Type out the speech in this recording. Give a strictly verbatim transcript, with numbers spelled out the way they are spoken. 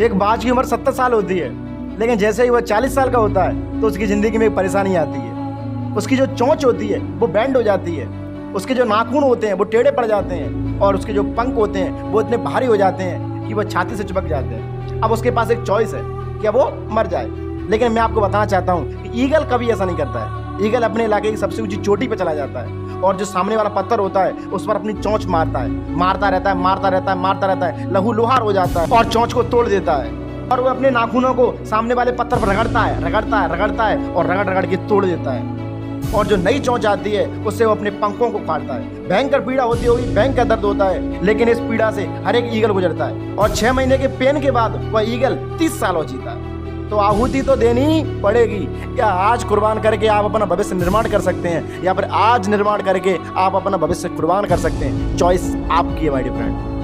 एक बाज की उम्र सत्तर साल होती है, लेकिन जैसे ही वह चालीस साल का होता है तो उसकी ज़िंदगी में एक परेशानी आती है। उसकी जो चोंच होती है वो बैंड हो जाती है, उसके जो नाखून होते हैं वो टेढ़े पड़ जाते हैं, और उसके जो पंख होते हैं वो इतने भारी हो जाते हैं कि वह छाती से चिपक जाते हैं। अब उसके पास एक चॉइस है कि अब वो मर जाए। लेकिन मैं आपको बताना चाहता हूँ कि ईगल कभी ऐसा नहीं करता है। ईगल अपने इलाके की सबसे ऊंची चोटी पर चला जाता है और जो सामने वाला पत्थर होता है उस पर अपनी चोंच मारता है, मारता रहता है, मारता रहता है, मारता रहता है, लहू लुहार हो जाता है और चोंच को तोड़ देता है। और वो अपने नाखूनों को सामने वाले पत्थर पर रगड़ता है, रगड़ता है, रगड़ता है और रगड़ रगड़ के तोड़ देता है। और जो नई चोंच आती है उससे वो अपने पंखों को काटता है। भयंकर पीड़ा होती होगी, भयंकर दर्द होता है, लेकिन इस पीड़ा से हर एक ईगल गुजरता है। और छह महीने के पेन के बाद वह ईगल तीस सालों जीता है। तो आहुति तो देनी पड़ेगी। या आज कुर्बान करके आप अपना भविष्य निर्माण कर सकते हैं, या फिर आज निर्माण करके आप अपना भविष्य कुर्बान कर सकते हैं। चॉइस आपकी है माय डियर फ्रेंड।